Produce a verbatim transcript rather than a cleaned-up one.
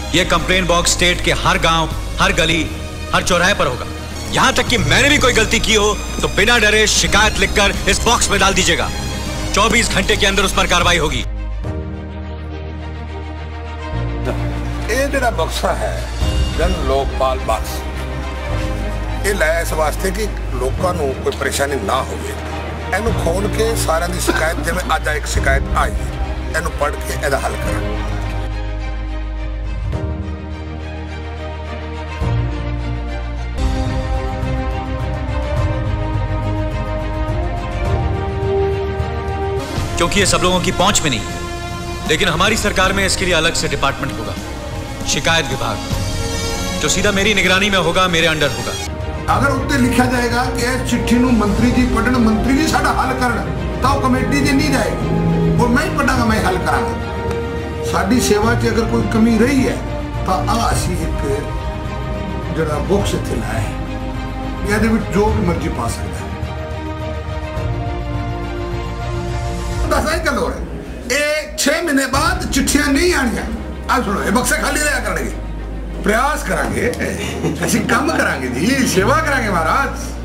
यह complain box state के हर गांव, हर गली, हर चौराहे पर होगा। यहां तक कि मैंने भी कोई गलती की हो तो बिना डरे शिकायत लिखकर इस बॉक्स में डाल दीजिएगा। चौबीस घंटे के अंदर उस पर कार्रवाई होगी। ये जरा बक्सा है जन लोकपाल बक्स, ये लाया इस वास्ते कि लोगों को कोई परेशानी ना हो। इनू खोल के सारे की शिकायत, जिवें अज एक शिकायत आई, इनू पढ़ के इहदा हल करा। क्योंकि ये सब लोगों की पहुंच में नहीं है, लेकिन हमारी सरकार में इसके लिए अलग से डिपार्टमेंट होगा, शिकायत विभाग, जो सीधा मेरी निगरानी में होगा, मेरे अंडर होगा। अगर उत्ते लिखा जाएगा कि इस चिट्ठी नूं मंत्री जी पढ़न, मंत्री जी साडा हल करन, तो कमेटी जी नहीं जाएगी और मैं ही पढ़ांगा, मैं हल करांगा। साडी सेवा च अगर कोई कमी रही है तो आ असीं एक जड़ा बुक्स इत्थे लाया है, इहदे विच जो भी मर्जी पा सकदा है। दस आई गल हो रही, ये छह महीने बाद चिट्ठियां नहीं आनियां। आ सुनो, ये बक्से खाली रहा करेंगे, प्रयास करांगे, ऐसी काम करांगे जी, सेवा करांगे महाराज।